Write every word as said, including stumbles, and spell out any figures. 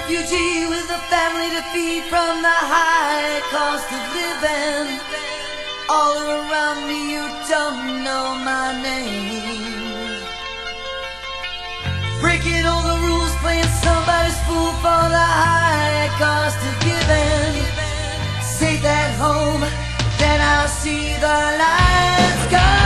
refugee with a family to feed from the high cost of living. All around me, you don't know my name. Breaking all the rules, playing somebody's fool for the high cost of giving. Say that home, then I'll see the lights go.